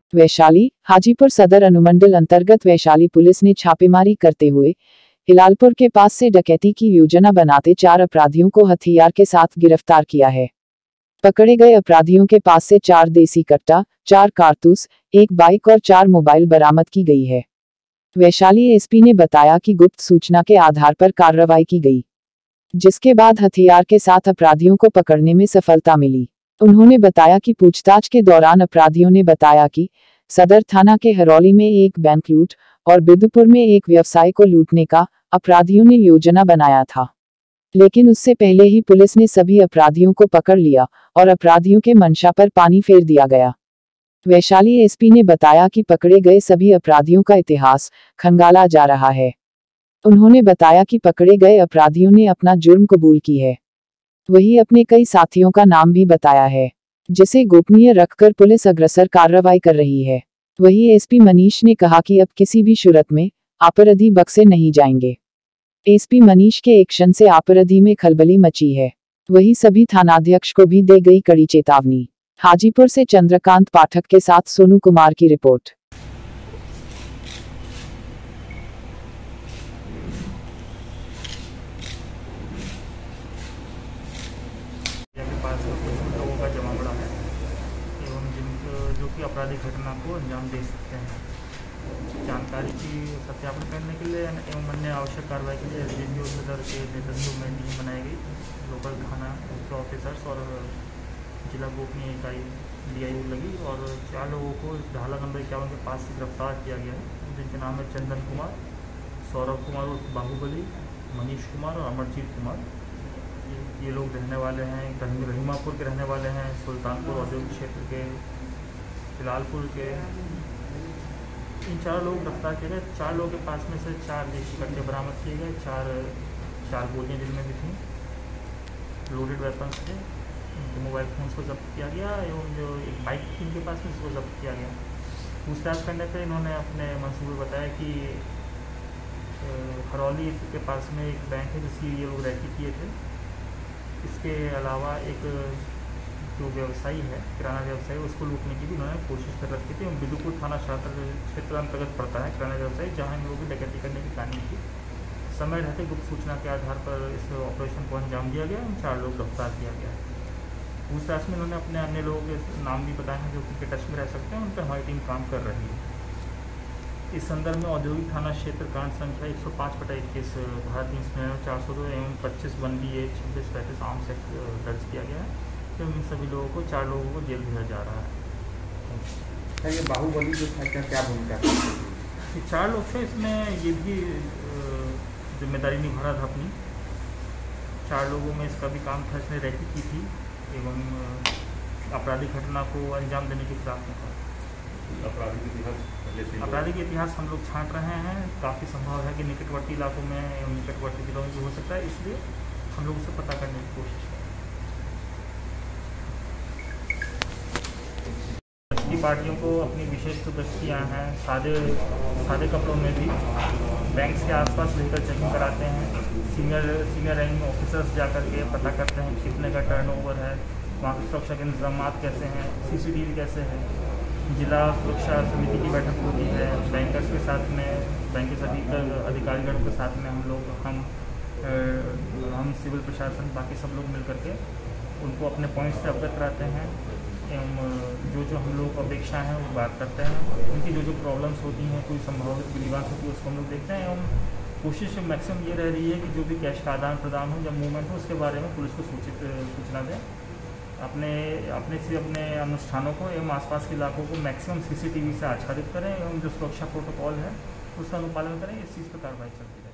वैशाली हाजीपुर सदर अनुमंडल अंतर्गत वैशाली पुलिस ने छापेमारी करते हुए हिलालपुर के पास से डकैती की योजना बनाते 4 अपराधियों को हथियार के साथ गिरफ्तार किया है। पकड़े गए अपराधियों के पास से 4 देसी कट्टा, 4 कारतूस, 1 बाइक और 4 मोबाइल बरामद की गई है। वैशाली एसपी ने बताया कि गुप्त सूचना के आधार पर कार्रवाई की गई, जिसके बाद हथियार के साथ अपराधियों को पकड़ने में सफलता मिली। उन्होंने बताया कि पूछताछ के दौरान अपराधियों ने बताया कि सदर थाना के हरौली में एक बैंक लूट और बिदुपुर में एक व्यवसाय को लूटने का अपराधियों ने योजना बनाया था, लेकिन उससे पहले ही पुलिस ने सभी अपराधियों को पकड़ लिया और अपराधियों के मंशा पर पानी फेर दिया गया। वैशाली एसपी ने बताया कि पकड़े गए सभी अपराधियों का इतिहास खंगाला जा रहा है। उन्होंने बताया कि पकड़े गए अपराधियों ने अपना जुर्म कबूल की है, वही अपने कई साथियों का नाम भी बताया है, जिसे गोपनीय रखकर पुलिस अग्रसर कार्रवाई कर रही है। वही एसपी मनीष ने कहा कि अब किसी भी सूरत में अपराधी बक्से नहीं जाएंगे। एसपी मनीष के एक्शन से अपराधी में खलबली मची है। वही सभी थानाध्यक्ष को भी दे गई कड़ी चेतावनी। हाजीपुर से चंद्रकांत पाठक के साथ सोनू कुमार की रिपोर्ट। लोगों का जमा पड़ा है एवं जो कि आपराधिक घटना को अंजाम दे सकते हैं। जानकारी की सत्यापन करने के लिए एवं अन्य आवश्यक कार्रवाई के लिए एसडीपीओ सदर के नेतृत्व में टीम बनाई गई। लोकल थाना के ऑफिसर्स और जिला गोपनीय इकाई डीआईओ लगी और 4 लोगों को ढाला नंबर 51 के पास से गिरफ्तार किया गया है, जिनके नाम है चंदन कुमार, सौरभ कुमार उर्फ बाहुबली, मनीष कुमार और अमरजीत कुमार। ये लोग रहने वाले हैं रहीमापुर के रहने वाले हैं, सुल्तानपुर औद्योगिक क्षेत्र के, हिलालपुर के। इन 4 लोग गिरफ्तार किए गए। 4 लोगों के पास में से 4 देशी कट्टे बरामद किए गए, 4 गोलियाँ जिनमें भी थीं, लोडेड वेपन्स थे। उनके मोबाइल फ़ोन्स को जब्त किया गया एवं जो एक बाइक थी इनके पास में उसको जब्त किया गया। पूछताछ करने पर इन्होंने अपने मंसूबे बताया कि हरौली के पास में एक बैंक है जिसकी ये लोग रैकी किए थे। इसके अलावा एक जो व्यवसायी है, किराना व्यवसायी, उसको लूटने की भी उन्होंने कोशिश कर रखी थी। बिदुपुर थाना क्षेत्र अंतर्गत पड़ता है किराना व्यवसायी, जहाँ इन लोगों की डकैती करने की प्लानिंग थी। समय रहते गुप्त सूचना के आधार पर इस ऑपरेशन को अंजाम दिया गया। 4 लोग गिरफ्तार किया गया। पूछताछ में उन्होंने अपने अन्य लोगों के नाम भी बताए हैं जो कि टच में रह सकते हैं। उन पर हमारी टीम काम कर रही है। इस संदर्भ में औद्योगिक थाना क्षेत्र कांड संख्या 105/21 धारा 39402 एवं 25 1B 2635 आर्म्स एक्ट दर्ज किया गया है। तो इन सभी लोगों को 4 लोगों को जेल भेजा जा रहा है। ये बाहुबली जो था क्या भूमिका थी? ये 4 लोग थे, इसमें ये भी जिम्मेदारी निभा रहा था अपनी। 4 लोगों में इसका भी काम था, इसने रैकी की थी एवं आपराधिक घटना को अंजाम देने की फिराक में था। आपराधिक इतिहास हम लोग छांट रहे हैं। काफ़ी संभव है कि निकटवर्ती इलाकों में एवं निकटवर्ती जिलों में भी हो सकता है, इसलिए हम लोग उसे पता करने की कोशिश करें। पार्टियों को अपनी विशेष दृष्टियाँ हैं। सादे कपड़ों में भी बैंक्स के आसपास लेकर चेकिंग कराते हैं। सीनियर रैंक ऑफिसर्स जाकर के पता करते हैं कितने का टर्नओवर है, वहाँ की सुरक्षा के इंतजाम कैसे हैं, CCTV कैसे है। जिला सुरक्षा समिति की बैठक होती है बैंकर्स के साथ में, बैंक के अधिकारीगणों के साथ में हम सिविल प्रशासन बाकी सब लोग मिल करके उनको अपने पॉइंट्स से अवगत कराते हैं एवं जो हम लोग अपेक्षा हैं वो बात करते हैं। उनकी जो प्रॉब्लम्स होती हैं, कोई संभावित ग्रीवांस होती है, उसको हम लोग देखते हैं एवं कोशिश मैक्सिमम ये रह रही है कि जो भी कैश का आदान प्रदान हो या मूवमेंट हो, उसके बारे में पुलिस को सूचना दें। अपने अनुष्ठानों को एवं आसपास के इलाकों को मैक्सिमम CCTV से आच्छादित करें एवं जो सुरक्षा प्रोटोकॉल है उसका अनुपालन करें। इस चीज़ पर कार्रवाई चलती है।